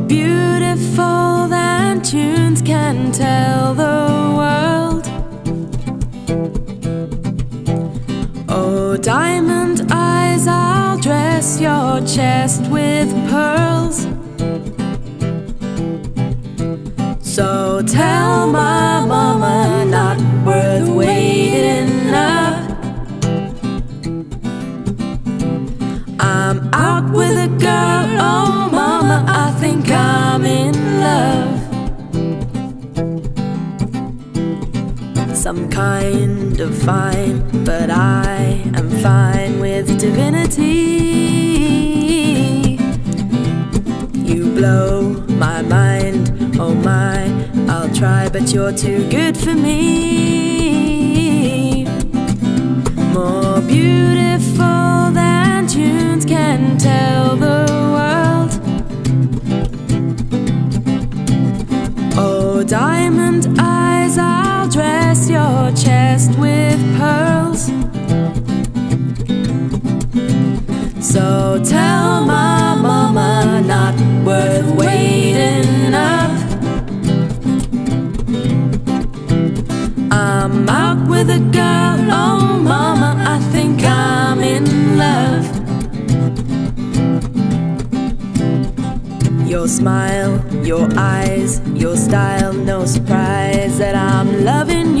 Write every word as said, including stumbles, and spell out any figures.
beautiful than tunes can tell the world. Oh, diamond eyes, I'll dress your chest with pearls. So tell my mama, not worth waiting up. I'm out with a girl, oh mama, I think I'm in love. Some kind of fine, but I am fine with divinity. You blow my mind, oh my, I'll try, but you're too good for me. More beautiful than tunes can tell the world. Oh, diamond eyes, I'll dress your chest with pearls. So tell my mama, not worth waiting up. I'm out with a girl, oh mama, I think I'm in love. Your smile, your eyes, your style, no surprise that I'm loving